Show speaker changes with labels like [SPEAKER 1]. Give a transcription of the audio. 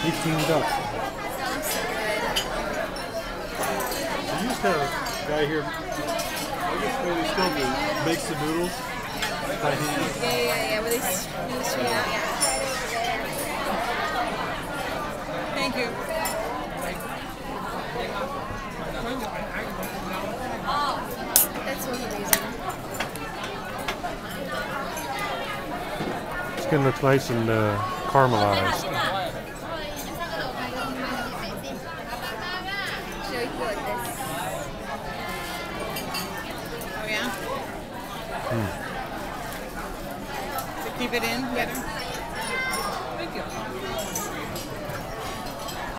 [SPEAKER 1] 18 bucks.
[SPEAKER 2] Sounds so good.
[SPEAKER 1] We used to have a guy here, I guess maybe still do, makes the noodles by hand.
[SPEAKER 2] Yeah. Where they straight out, yeah. Thank you. That's so amazing.
[SPEAKER 1] It's going to look nice and caramelized.
[SPEAKER 2] Show you like this. Oh yeah? To keep it in better? Thank you.